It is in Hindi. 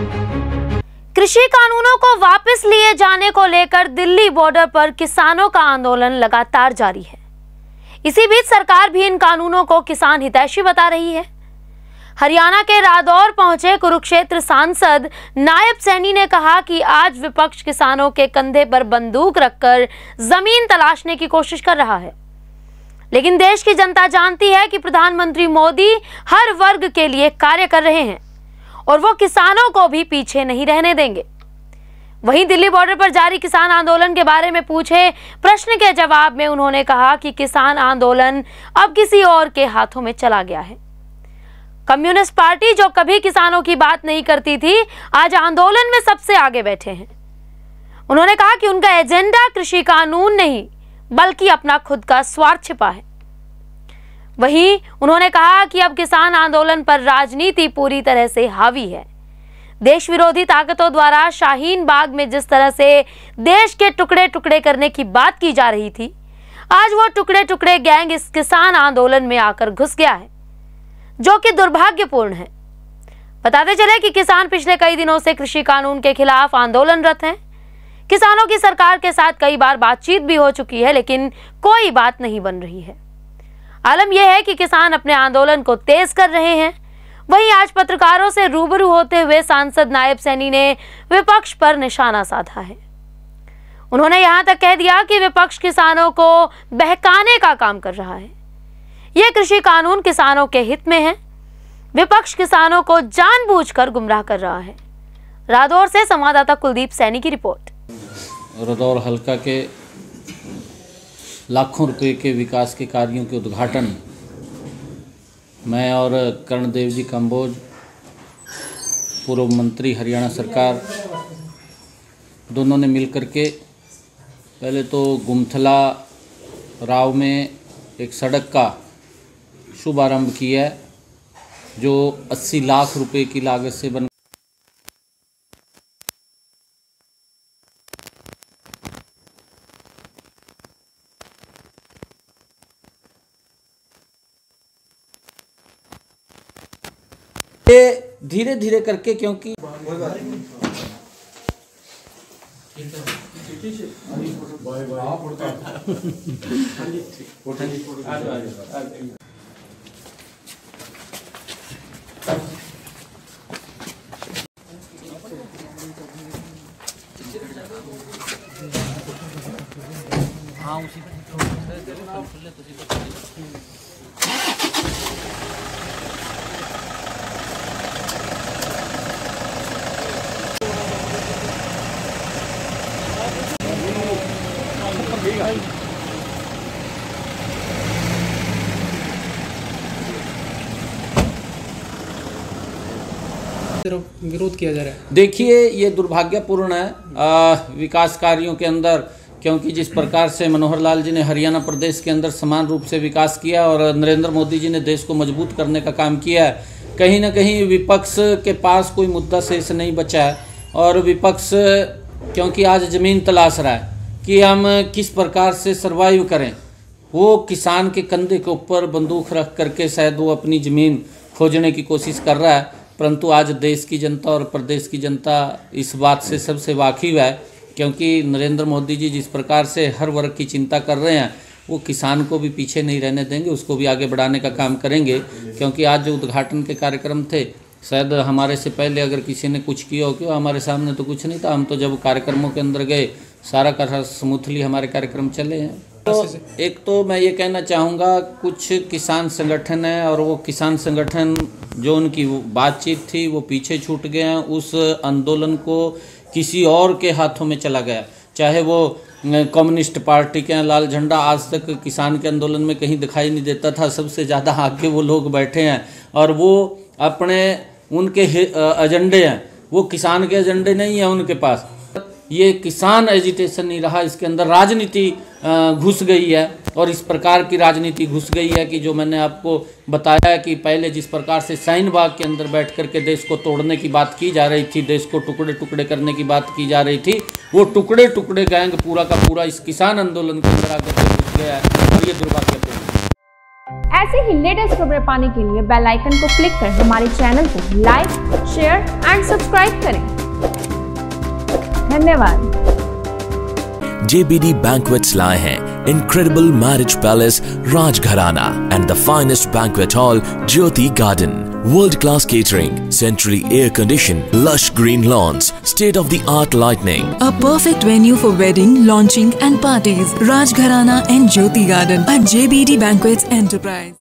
कृषि कानूनों को वापस लिए जाने को लेकर दिल्ली बॉर्डर पर किसानों का आंदोलन लगातार जारी है। इसी बीच सरकार भी इन कानूनों को किसान हितैषी बता रही है। हरियाणा के रादौर पहुंचे कुरुक्षेत्र सांसद नायब सैनी ने कहा कि आज विपक्ष किसानों के कंधे पर बंदूक रखकर जमीन तलाशने की कोशिश कर रहा है, लेकिन देश की जनता जानती है कि प्रधानमंत्री मोदी हर वर्ग के लिए कार्य कर रहे हैं और वो किसानों को भी पीछे नहीं रहने देंगे। वहीं दिल्ली बॉर्डर पर जारी किसान आंदोलन के बारे में पूछे प्रश्न के जवाब में उन्होंने कहा कि किसान आंदोलन अब किसी और के हाथों में चला गया है। कम्युनिस्ट पार्टी जो कभी किसानों की बात नहीं करती थी, आज आंदोलन में सबसे आगे बैठे हैं। उन्होंने कहा कि उनका एजेंडा कृषि कानून नहीं बल्कि अपना खुद का स्वार्थ छिपा है। वहीं उन्होंने कहा कि अब किसान आंदोलन पर राजनीति पूरी तरह से हावी है। देश विरोधी ताकतों द्वारा शाहीन बाग में जिस तरह से देश के टुकड़े टुकड़े करने की बात की जा रही थी, आज वो टुकड़े टुकड़े गैंग इस किसान आंदोलन में आकर घुस गया है, जो कि दुर्भाग्यपूर्ण है। बताते चले कि किसान पिछले कई दिनों से कृषि कानून के खिलाफ आंदोलनरत हैं। किसानों की सरकार के साथ कई बार बातचीत भी हो चुकी है, लेकिन कोई बात नहीं बन रही है। आलम यह है कि किसान अपने आंदोलन को तेज कर रहे हैं। वहीं आज पत्रकारों से रूबरू होते हुए सांसद नायब सैनी ने विपक्ष पर निशाना साधा है। उन्होंने यहां तक कह दिया कि विपक्ष किसानों को बहकाने का काम कर रहा है। यह कृषि कानून किसानों के हित में है। विपक्ष किसानों को जानबूझकर गुमराह कर रहा है। रादौर से संवाददाता कुलदीप सैनी की रिपोर्ट। रादौर हल्का के लाखों रुपए के विकास के कार्यों के उद्घाटन मैं और कर्णदेव जी कंबोज, पूर्व मंत्री हरियाणा सरकार, दोनों ने मिलकर के पहले तो गुमथला राव में एक सड़क का शुभारंभ किया है, जो 80 लाख रुपए की लागत से बन ये धीरे धीरे करके, क्योंकि हाँ उसी विरोध किया जा रहा है। देखिए, ये दुर्भाग्यपूर्ण है विकास कार्यों के अंदर, क्योंकि जिस प्रकार से मनोहर लाल जी ने हरियाणा प्रदेश के अंदर समान रूप से विकास किया और नरेंद्र मोदी जी ने देश को मजबूत करने का काम किया है, कहीं ना कहीं विपक्ष के पास कोई मुद्दा शेष नहीं बचा है। और विपक्ष क्योंकि आज ज़मीन तलाश रहा है कि हम किस प्रकार से सरवाइव करें, वो किसान के कंधे के ऊपर बंदूक रख करके शायद वो अपनी ज़मीन खोजने की कोशिश कर रहा है। परंतु आज देश की जनता और प्रदेश की जनता इस बात से सबसे वाकिफ़ है, क्योंकि नरेंद्र मोदी जी जिस प्रकार से हर वर्ग की चिंता कर रहे हैं, वो किसान को भी पीछे नहीं रहने देंगे, उसको भी आगे बढ़ाने का काम करेंगे। क्योंकि आज जो उद्घाटन के कार्यक्रम थे, शायद हमारे से पहले अगर किसी ने कुछ किया हो, क्यों हमारे सामने तो कुछ नहीं था। हम तो जब कार्यक्रमों के अंदर गए, सारा का स्मूथली हमारे कार्यक्रम चले हैं। तो एक तो मैं ये कहना चाहूँगा, कुछ किसान संगठन है और वो किसान संगठन जो उनकी बातचीत थी वो पीछे छूट गए हैं। उस आंदोलन को किसी और के हाथों में चला गया, चाहे वो कम्युनिस्ट पार्टी के लाल झंडा आज तक किसान के आंदोलन में कहीं दिखाई नहीं देता था। सबसे ज़्यादा आगे वो लोग बैठे हैं और वो अपने उनके एजेंडे हैं, वो किसान के एजेंडे नहीं है उनके पास। ये किसान एजिटेशन नहीं रहा, इसके अंदर राजनीति घुस गई है। और इस प्रकार की राजनीति घुस गई है कि जो मैंने आपको बताया है कि पहले जिस प्रकार से शाहीन बाग के अंदर बैठ कर के देश को तोड़ने की बात की जा रही थी, देश को टुकड़े टुकड़े करने की बात की जा रही थी, वो टुकड़े टुकड़े गैंग पूरा का पूरा इस किसान आंदोलन के अंदर आकर घुस गया है और ये दुर्भाग्यपूर्ण है। ऐसे ही लेटेस्ट खबरें पाने के लिए बेल आइकन को क्लिक कर हमारे चैनल को लाइक, शेयर एंड सब्सक्राइब करें। धन्यवाद। JBD Banquets लाए हैं incredible marriage palace Rajgharana and the finest banquet hall Jyoti Garden. World-class catering, centrally air-conditioned, lush green lawns, state-of-the-art lighting. A perfect venue for wedding, launching and parties. Rajgharana and Jyoti Garden at JBD Banquets Enterprise.